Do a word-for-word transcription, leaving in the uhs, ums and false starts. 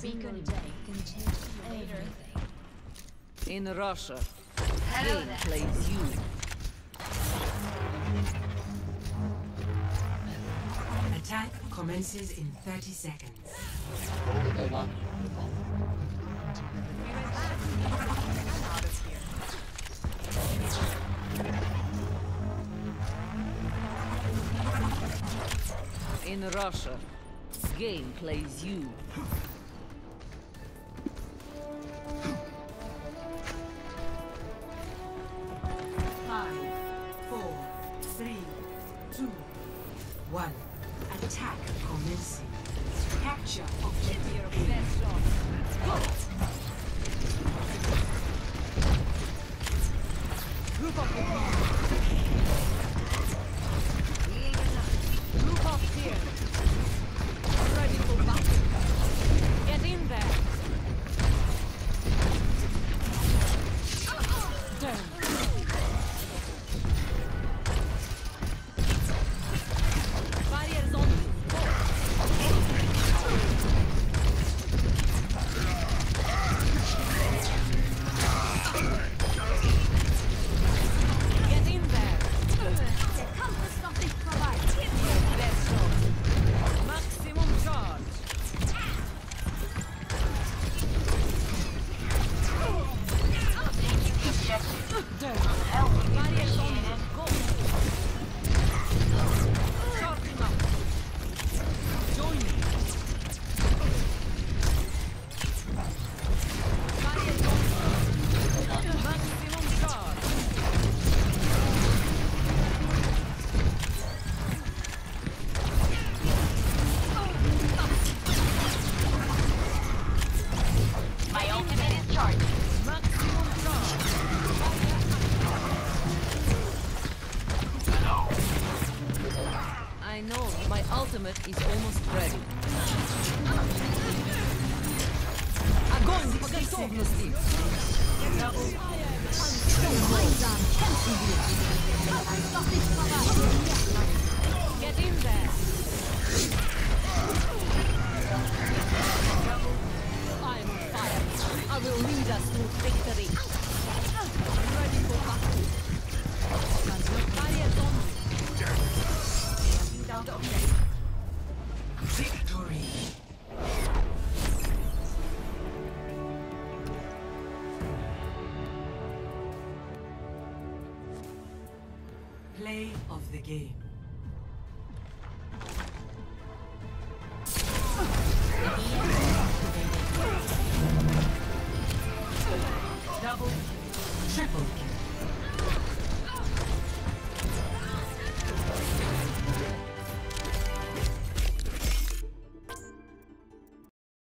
Any good day can change everything. In Russia, Hello game there. plays you. Attack commences in thirty seconds. In Russia, game plays you. Five, four, three, two, one. Attack commencing. Capture objective. Your best shot. Go! Group up with me. Group up here. Ready for battle. Get in there. Turn. Barriers on. Get in there. Come for something provided. Best shot. Maximum charge. Barriers on. Go. Charging up. Join me. Barriers on. Maximum charge. My ultimate is charged. Maximum charge. I know my ultimate is almost ready. Огонь по готовности! Get in there! I'm on fire. I will lead us to victory. Ready for battle. Barriers on. Down the objective. Victory. Play of the game. Double, triple kill.